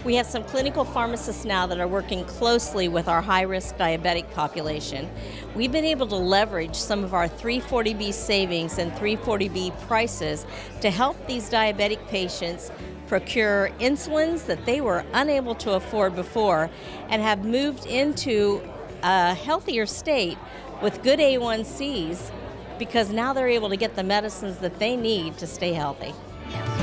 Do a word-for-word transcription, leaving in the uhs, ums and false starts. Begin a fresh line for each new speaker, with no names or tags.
We have some clinical pharmacists now that are working closely with our high-risk diabetic population. We've been able to leverage some of our three forty B savings and three forty B prices to help these diabetic patients procure insulins that they were unable to afford before and have moved into a healthier state with good A one Cs because now they're able to get the medicines that they need to stay healthy.